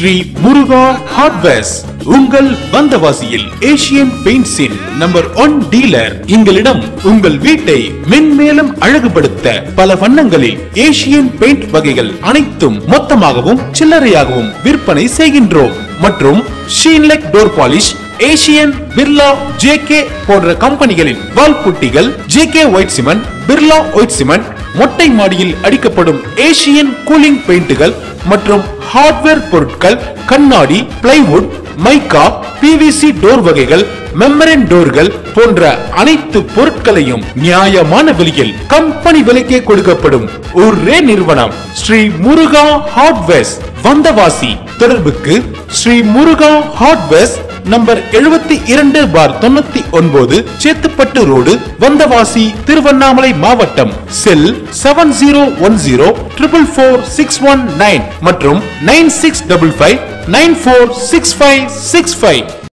Sri Muruga hardwares உங்கள் வந்தவாசியில் Asian பெயிண்ட்ஸின் நம்பர் 1 டீலர். எங்களிடம் உங்கள் வீட்டை மென்மேலும் அழகுபடுத்த பல வண்ணங்களில் ஏசியன் பெயிண்ட் வகைகள் அனைத்தும் மொத்தமாகவும் சில்லறையாகவும் விற்பனை செய்கின்றோம். மற்றும் Sheenlac door polish, Asian, Birla, JK போன்ற கம்பெனிகளின் வால் புட்டிகள், JK white cement, Birla white cement, மொட்டை மாடியில் அடிக்கப்படும் ஏசியன் கூலிங் பெயிண்டுகள் மற்றும் ஹார்ட்வேர் பொருட்கள், கண்ணாடி, பிளைவுட், மைக்கா, பிவிசி டோர் வகைகள், மெம்பரேன் டோர்கள் போன்ற அனைத்து பொருட்களையும் நியாயமான விலையில் கம்பெனி விலைக்கே கொடுக்கப்படும் ஒரே நிறுவனம் ஸ்ரீ முருகா ஹார்ட்வேர்ஸ், வந்தவாசி. தொடர்புக்கு Shri Muruga hardwares, number 72/99, Chetpet road, Vandavasi, Tiruvannamalai மாவட்டம். செல் 7010444619 மற்றும் 9655946565.